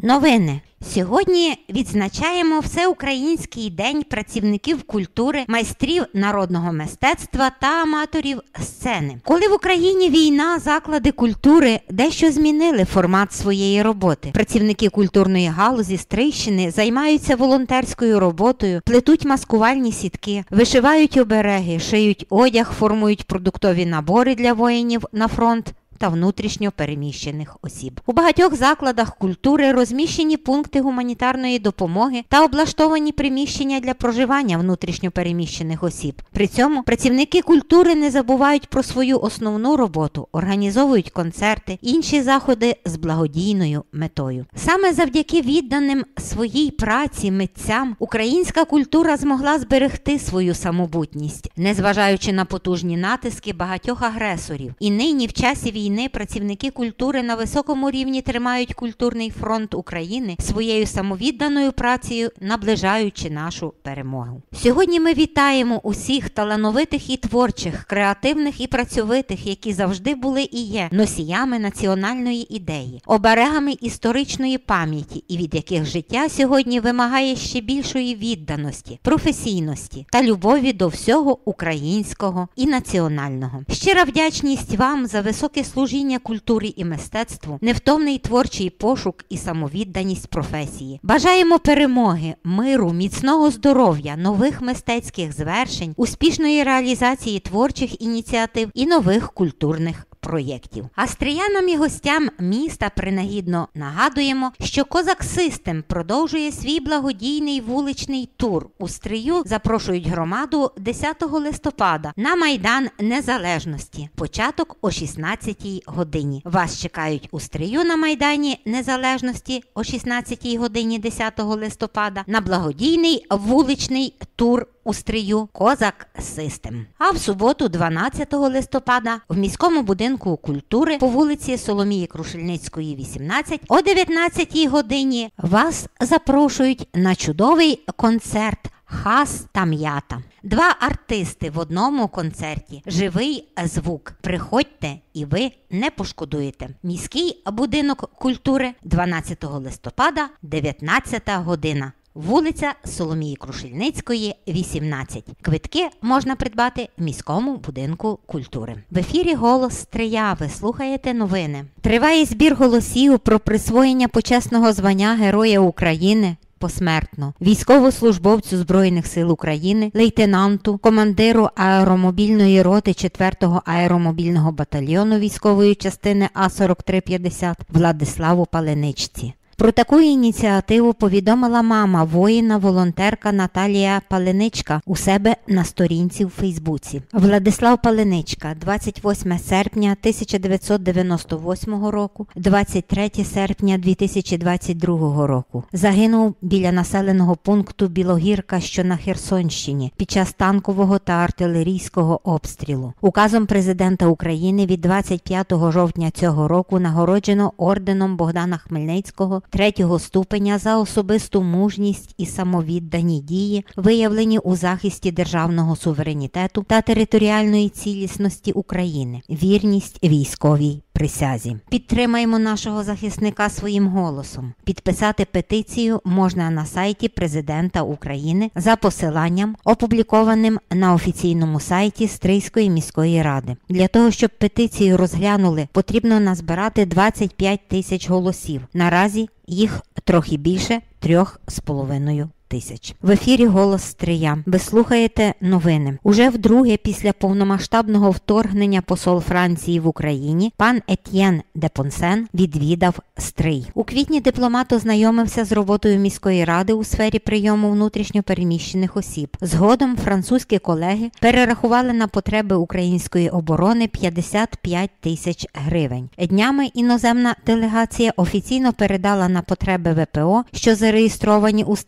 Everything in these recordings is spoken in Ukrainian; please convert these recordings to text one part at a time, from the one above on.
Новини. Сьогодні відзначаємо Всеукраїнський день працівників культури, майстрів народного мистецтва та аматорів сцени. Коли в Україні війна, заклади культури дещо змінили формат своєї роботи. Працівники культурної галузі Стрийщини займаються волонтерською роботою, плетуть маскувальні сітки, вишивають обереги, шиють одяг, формують продуктові набори для воїнів на фронт та внутрішньо переміщених осіб. У багатьох закладах культури розміщені пункти гуманітарної допомоги та облаштовані приміщення для проживання внутрішньо переміщених осіб. При цьому працівники культури не забувають про свою основну роботу, організовують концерти, інші заходи з благодійною метою. Саме завдяки відданим своїй праці митцям українська культура змогла зберегти свою самобутність, незважаючи на потужні натиски багатьох агресорів. І нині в часі війни працівники культури на високому рівні тримають культурний фронт України своєю самовідданою працею, наближаючи нашу перемогу. Сьогодні ми вітаємо усіх талановитих і творчих, креативних і працьовитих, які завжди були і є носіями національної ідеї, оберегами історичної пам'яті і від яких життя сьогодні вимагає ще більшої відданості, професійності та любові до всього українського і національного. Щира вдячність вам за високе служіння культурі і мистецтву, невтомний творчий пошук і самовідданість професії. Бажаємо перемоги, миру, міцного здоров'я, нових мистецьких звершень, успішної реалізації творчих ініціатив і нових культурних проєктів. Астріянам і гостям міста принагідно нагадуємо, що Козак Систем продовжує свій благодійний вуличний тур. У Стрию запрошують громаду 10 листопада на Майдан Незалежності. Початок о 16-й годині. Вас чекають у Стрию на Майдані Незалежності о 16-й годині 10 листопада на благодійний вуличний тур у Стрию «Козак Систем». А в суботу, 12 листопада, в міському будинку культури по вулиці Соломії Крушельницької, 18, о 19 годині вас запрошують на чудовий концерт «Хас та м'ята». Два артисти в одному концерті. Живий звук. Приходьте і ви не пошкодуєте. Міський будинок культури, 12 листопада, 19 година. Вулиця Соломії Крушельницької, 18. Квитки можна придбати в міському будинку культури. В ефірі «Голос Стрия». Ви слухаєте новини. Триває збір голосів про присвоєння почесного звання Героя України посмертно військовослужбовцю Збройних сил України, лейтенанту, командиру аеромобільної роти 4-го аеромобільного батальйону військової частини А-4350 Владиславу Паленичці. Про таку ініціативу повідомила мама воїна-волонтерка Наталія Паленичка у себе на сторінці в Фейсбуці. Владислав Паленичка, 28 серпня 1998 року, 23 серпня 2022 року. Загинув біля населеного пункту Білогірка, що на Херсонщині, під час танкового та артилерійського обстрілу. Указом президента України від 25 жовтня цього року нагороджено орденом Богдана Хмельницького 3-го ступеня за особисту мужність і самовіддані дії, виявлені у захисті державного суверенітету та територіальної цілісності України, вірність військовій присязі. Підтримаємо нашого захисника своїм голосом. Підписати петицію можна на сайті Президента України за посиланням, опублікованим на офіційному сайті Стрийської міської ради. Для того, щоб петицію розглянули, потрібно назбирати 25 тисяч голосів. Наразі їх трохи більше 3,5 тисяч. В ефірі «Голос Стрия». Ви слухаєте новини. Уже вдруге після повномасштабного вторгнення посол Франції в Україні пан Етьєн де Понсен відвідав Стрий. У квітні дипломат ознайомився з роботою міської ради у сфері прийому внутрішньо переміщених осіб. Згодом французькі колеги перерахували на потреби української оборони 55 тисяч гривень. Днями іноземна делегація офіційно передала на потреби ВПО, що зареєстровані у Стрийській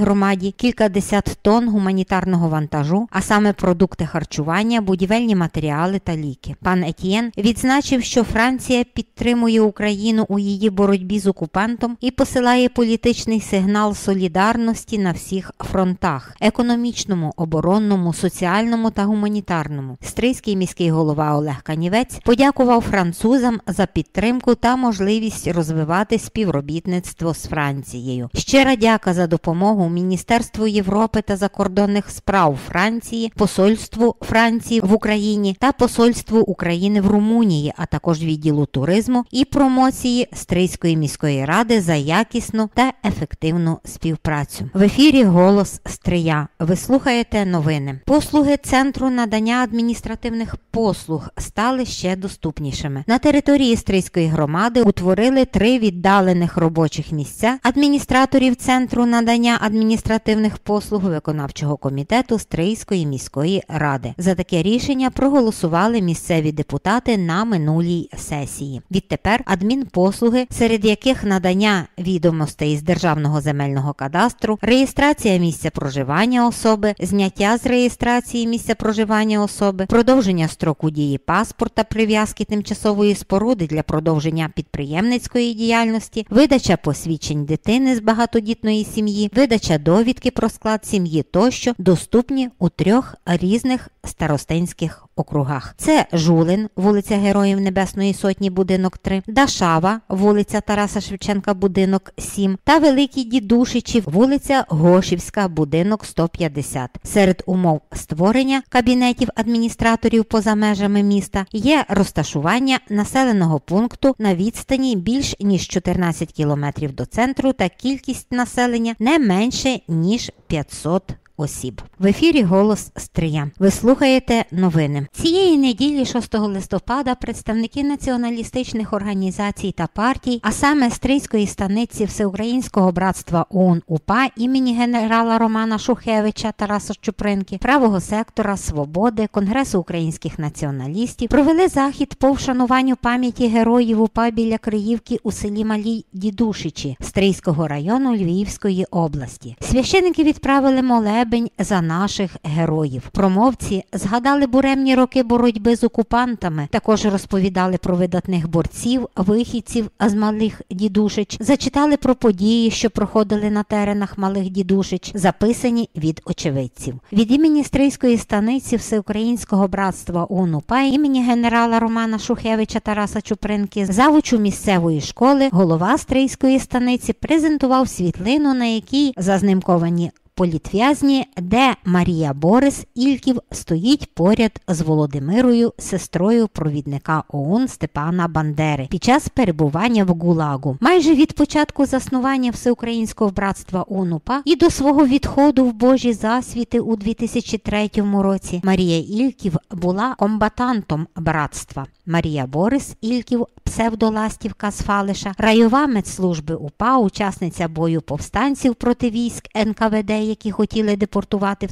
громаді кількадесят тонн гуманітарного вантажу, а саме продукти харчування, будівельні матеріали та ліки. Пан Етьєн відзначив, що Франція підтримує Україну у її боротьбі з окупантом і посилає політичний сигнал солідарності на всіх фронтах – економічному, оборонному, соціальному та гуманітарному. Стрийський міський голова Олег Канівець подякував французам за підтримку та можливість розвивати співробітництво з Францією. Щира дяка за допомогу Міністерству Європи та закордонних справ Франції, Посольству Франції в Україні та Посольству України в Румунії, а також відділу туризму і промоції Стрийської міської ради за якісну та ефективну співпрацю. В ефірі «Голос Стрия». Ви слухаєте новини. Послуги Центру надання адміністративних послуг стали ще доступнішими. На території Стрийської громади утворили 3 віддалених робочих місця адміністраторів Центру надання адміністративних послуг виконавчого комітету Стрийської міської ради. За таке рішення проголосували місцеві депутати на минулій сесії. Відтепер адмінпослуги, серед яких надання відомостей з Державного земельного кадастру, реєстрація місця проживання особи, зняття з реєстрації місця проживання особи, продовження строку дії паспорта, прив'язки тимчасової споруди для продовження підприємницької діяльності, видача посвідчень дитини з багатодітної сім'ї, видача довідки про склад сім'ї тощо доступні у 3 різних старостинських округах. Це Жулин, вулиця Героїв Небесної Сотні, будинок 3, Дашава, вулиця Тараса Шевченка, будинок 7 та Великі Дідушичі, вулиця Гошівська, будинок 150. Серед умов створення кабінетів адміністраторів поза межами міста є розташування населеного пункту на відстані більш ніж 14 кілометрів до центру та кількість населення не менше ніж 500 осіб. В ефірі «Голос Стрия». Ви слухаєте новини. Цієї неділі, 6 листопада, представники націоналістичних організацій та партій, а саме Стрийської станиці Всеукраїнського братства ОУН-УПА імені генерала Романа Шухевича, Тараса Чупринки, Правого сектора, Свободи, Конгресу українських націоналістів провели захід по вшануванню пам'яті героїв УПА біля Криївки у селі Малій Дідушичі Стрийського району Львівської області. Священники відправили молебень за наших героїв. Промовці згадали буремні роки боротьби з окупантами, також розповідали про видатних борців, вихідців з Малих Дідушич, зачитали про події, що проходили на теренах Малих Дідушич, записані від очевидців. Від імені Стрийської станиці Всеукраїнського братства ОУН-УПА імені генерала Романа Шухевича, Тараса Чупринки, завучу місцевої школи, голова Стрийської станиці презентував світлину, на якій зазнимковані політв'язні, де Марія Борис Ільків стоїть поряд з Володимирою, сестрою провідника ОУН Степана Бандери, під час перебування в ГУЛАГу. Майже від початку заснування Всеукраїнського братства ОУН-УПА і до свого відходу в Божі засвіти у 2003 році Марія Ільків була комбатантом братства. Марія Борис Ільків, псевдоластівка з Фалиша, райова медслужби УПА, учасниця бою повстанців проти військ НКВД, які хотіли депортувати в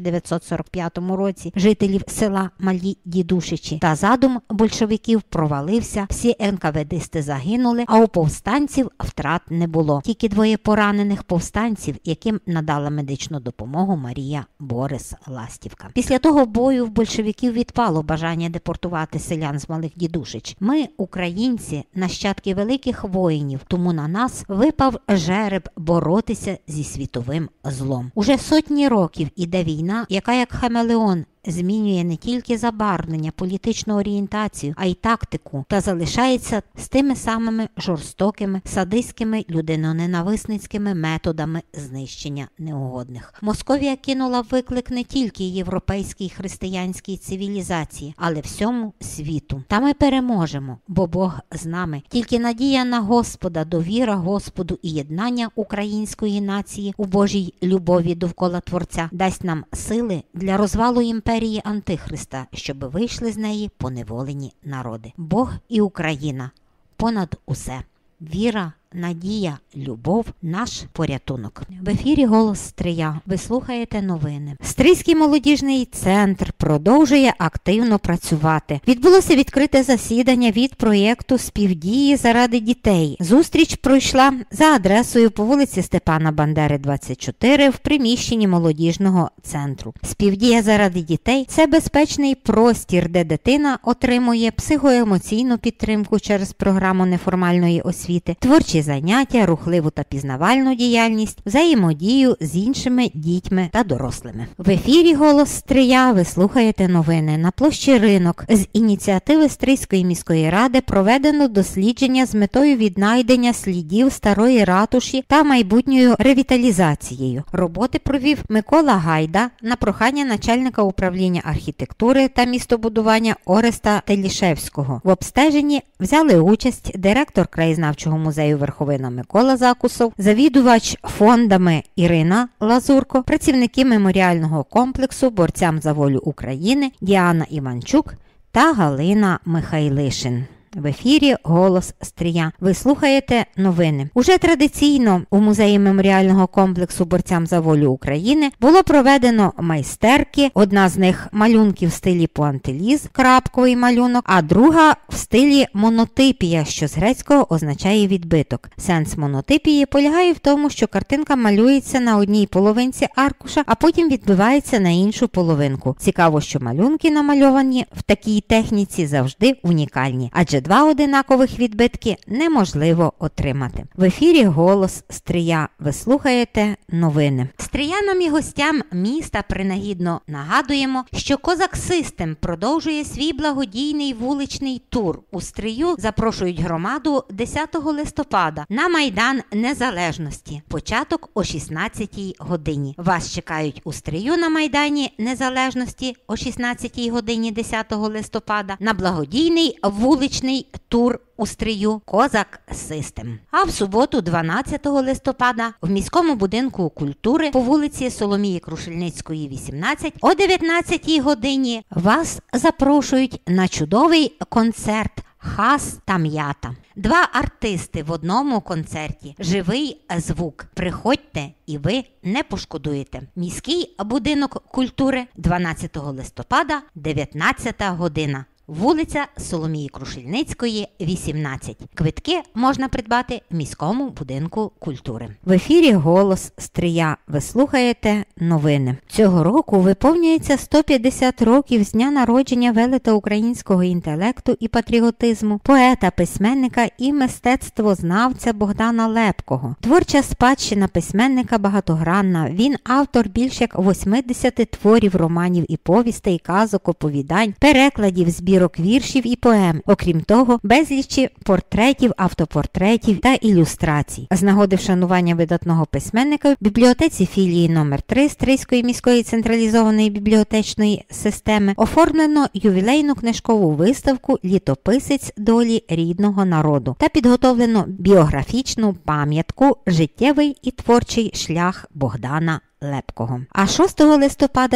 1945 році жителів села Малі Дідушичі. Та задум большевиків провалився, всі НКВДисти загинули, а у повстанців втрат не було. Тільки 2 поранених повстанців, яким надала медичну допомогу Марія Борис Ластівка. Після того бою в большевиків відпало бажання депортувати селян з Малих Дідушич. Ми, українці, нащадки великих воїнів, тому на нас випав жереб боротися зі світовим злом. Уже сотні років іде війна, яка як хамелеон змінює не тільки забарвлення, політичну орієнтацію, а й тактику, та залишається з тими самими жорстокими, садистськими, людиноненависницькими методами знищення неугодних. Московія кинула виклик не тільки європейській християнській цивілізації, але всьому світу. Та ми переможемо, бо Бог з нами. Тільки надія на Господа, довіра Господу і єднання української нації у Божій любові довкола Творця дасть нам сили для розвалу імперії Антихриста, щоб вийшли з неї поневолені народи. Бог і Україна понад усе. Віра, надія, любов – наш порятунок. В ефірі «Голос Стрия». Ви слухаєте новини. Стрийський молодіжний центр продовжує активно працювати. Відбулося відкрите засідання від проєкту «Співдії заради дітей». Зустріч пройшла за адресою по вулиці Степана Бандери, 24 в приміщенні молодіжного центру. Співдія заради дітей – це безпечний простір, де дитина отримує психоемоційну підтримку через програму неформальної освіти, творчі заняття, рухливу та пізнавальну діяльність, взаємодію з іншими дітьми та дорослими. В ефірі «Голос Стрия» ви слухаєте новини. На площі Ринок з ініціативи Стрийської міської ради проведено дослідження з метою віднайдення слідів старої ратуші та майбутньою ревіталізацією. Роботи провів Микола Гайда на прохання начальника управління архітектури та містобудування Ореста Телішевського. В обстеженні взяли участь директор краєзнавчого музею Верховина Микола Закусов, завідувач фондами Ірина Лазурко, працівники меморіального комплексу борцям за волю України Діана Іванчук та Галина Михайлишин. В ефірі «Голос Стрия». Ви слухаєте новини. Уже традиційно у музеї меморіального комплексу борцям за волю України було проведено майстерки. Одна з них малюнки в стилі пуантиліз, крапковий малюнок, а друга в стилі монотипія, що з грецького означає відбиток. Сенс монотипії полягає в тому, що картинка малюється на одній половинці аркуша, а потім відбивається на іншу половинку. Цікаво, що малюнки, намальовані в такій техніці, завжди унікальні, адже два одинакових відбитки неможливо отримати. В ефірі «Голос Стрия». Ви слухаєте новини. Стріянам і гостям міста принагідно нагадуємо, що Козак Систем продовжує свій благодійний вуличний тур. У Стрию запрошують громаду 10 листопада на Майдан Незалежності. Початок о 16-й годині. Вас чекають у Стрию на Майдані Незалежності о 16-й годині 10 листопада на благодійний вуличний тур у Стрию «Козак Систем». А в суботу, 12 листопада, в міському будинку культури по вулиці Соломії Крушельницької, 18, о 19 годині вас запрошують на чудовий концерт «Хас та м'ята». Два артисти в одному концерті. Живий звук. Приходьте і ви не пошкодуєте. Міський будинок культури, 12 листопада, 19 година. Вулиця Соломії Крушельницької, 18. Квитки можна придбати в міському будинку культури. В ефірі «Голос Стрия». Ви слухаєте новини. Цього року виповнюється 150 років з дня народження велета українського інтелекту і патріотизму, поета, письменника і мистецтвознавця Богдана Лепкого. Творча спадщина письменника багатогранна. Він автор більш як 80 творів, романів і повістей, казок, оповідань, перекладів, збірок віршів і поем. Окрім того, безлічі портретів, автопортретів та ілюстрацій. З нагоди вшанування видатного письменника в бібліотеці філії номер 3 Стрийської міської централізованої бібліотечної системи оформлено ювілейну книжкову виставку «Літописець долі рідного народу» та підготовлено біографічну пам'ятку «Життєвий і творчий шлях Богдана Лепкого». А 6 листопада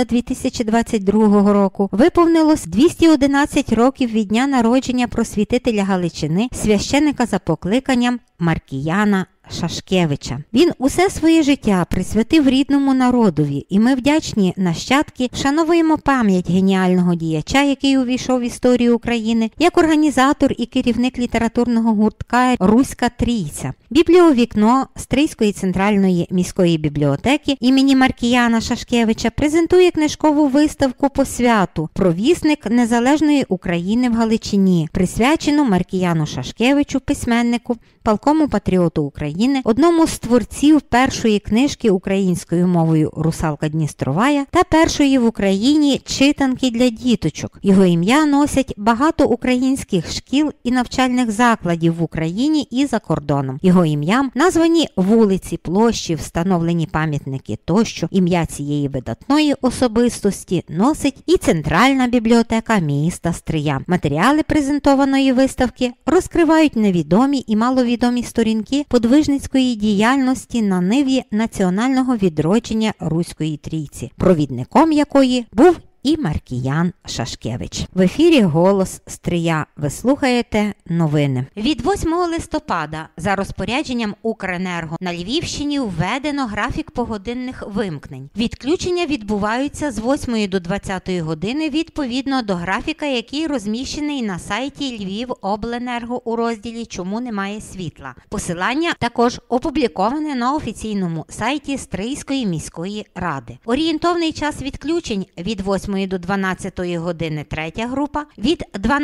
2022 року виповнилось 211 років від дня народження просвітителя Галичини, священика за покликанням Маркіяна Шашкевича. Він усе своє життя присвятив рідному народові, і ми вдячні нащадки вшановуємо пам'ять геніального діяча, який увійшов в історію України, як організатор і керівник літературного гуртка «Руська Трійця». Бібліовікно Стрийської центральної міської бібліотеки імені Маркіяна Шашкевича презентує книжкову виставку по святу «Провісник незалежної України в Галичині», присвячену Маркіяну Шашкевичу, письменнику, палкому патріоту України, одному з творців першої книжки українською мовою «Русалка Дністровая» та першої в Україні читанки для діточок. Його ім'я носять багато українських шкіл і навчальних закладів в Україні і за кордоном. Його ім'ям названі вулиці, площі, встановлені пам'ятники тощо. Ім'я цієї видатної особистості носить і Центральна бібліотека міста Стрия. Матеріали презентованої виставки розкривають невідомі і маловідомі сторінки подвижницької діяльності на ниві національного відродження Руської Трійці, провідником якої був і Маркіян Шашкевич. В ефірі «Голос Стрия». Ви слухаєте новини. Від 8 листопада за розпорядженням Укренерго на Львівщині введено графік погодинних вимкнень. Відключення відбуваються з 8 до 20 години відповідно до графіка, який розміщений на сайті Львівобленерго у розділі «Чому немає світла». Посилання також опубліковане на офіційному сайті Стрийської міської ради. Орієнтовний час відключень від 8 до 12 години третя група, від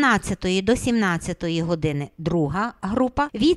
12 до 17 години друга група, від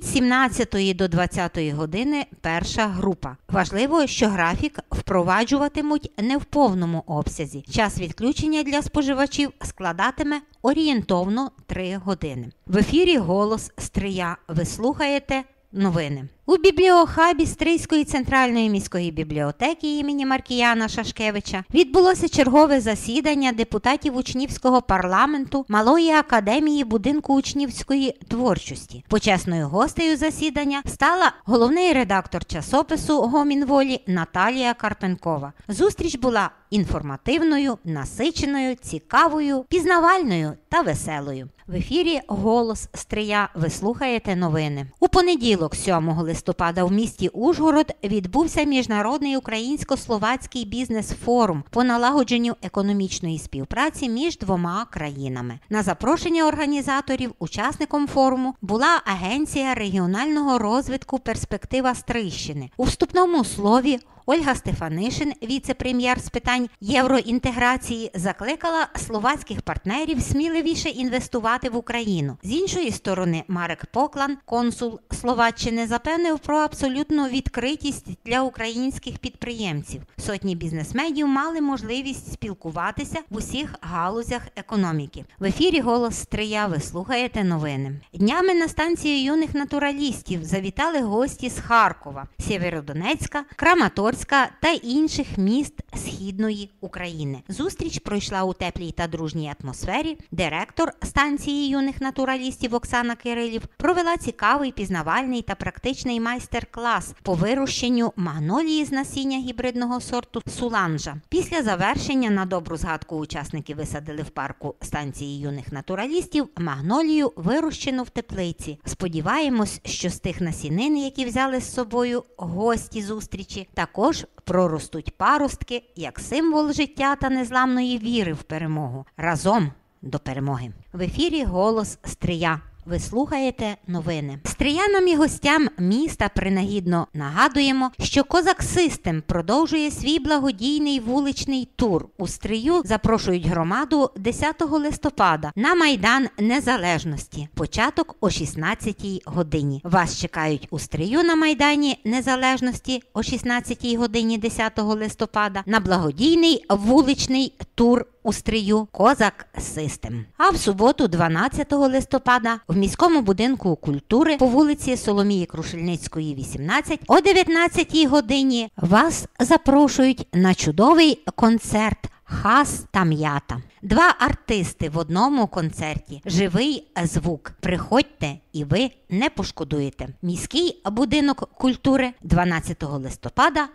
17 до 20 години перша група. Важливо, що графік впроваджуватимуть не в повному обсязі. Час відключення для споживачів складатиме орієнтовно 3 години. В ефірі «Голос Стрия». Ви слухаєте новини. У бібліохабі Стрийської центральної міської бібліотеки імені Маркіяна Шашкевича відбулося чергове засідання депутатів учнівського парламенту Малої академії будинку учнівської творчості. Почесною гостею засідання стала головний редактор часопису «Гомін волі» Наталія Карпенкова. Зустріч була інформативною, насиченою, цікавою, пізнавальною та веселою. В ефірі «Голос Стрия». Ви слухаєте новини. У понеділок, 7 листопада, в місті Ужгород відбувся міжнародний українсько-словацький бізнес-форум по налагодженню економічної співпраці між двома країнами. На запрошення організаторів учасником форуму була Агенція регіонального розвитку «Перспектива Стрийщини». У вступному слові Ольга Стефанишин, віце-прем'єр з питань євроінтеграції, закликала словацьких партнерів сміливіше інвестувати в Україну. З іншої сторони, Марек Поклан, консул Словаччини, запевнив про абсолютну відкритість для українських підприємців. Сотні бізнесменів мали можливість спілкуватися в усіх галузях економіки. В ефірі «Голос Стрия». Ви слухаєте новини. Днями на станцію юних натуралістів завітали гості з Харкова, Сєвєродонецька, Краматорська та інших міст Східної України. Зустріч пройшла у теплій та дружній атмосфері. Директор станції юних натуралістів Оксана Кирилів провела цікавий, пізнавальний та практичний майстер-клас по вирощенню магнолії з насіння гібридного сорту Суланжа. Після завершення на добру згадку учасники висадили в парку станції юних натуралістів магнолію, вирощену в теплиці. Сподіваємось, що з тих насінин, які взяли з собою гості зустрічі, також проростуть паростки як символ життя та незламної віри в перемогу. Разом до перемоги. В ефірі «Голос Стрия». Ви слухаєте новини. Стріянам і гостям міста принагідно нагадуємо, що Козак Систем продовжує свій благодійний вуличний тур. У Стрию запрошують громаду 10 листопада на Майдан Незалежності. Початок о 16-й годині. Вас чекають у Стрию на Майдані Незалежності о 16-й годині 10 листопада на благодійний вуличний тур у Стрию «Козак Систем». А в суботу, 12 листопада, в міському будинку культури по вулиці Соломії Крушельницької, 18, о 19 годині вас запрошують на чудовий концерт «Хас та м'ята». 2 артисти в одному концерті. Живий звук. Приходьте і ви не пошкодуєте. Міський будинок культури, 12 листопада,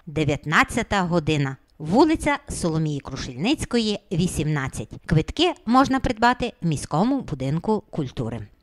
19 година. Вулиця Соломії Крушельницької, 18. Квитки можна придбати в міському будинку культури.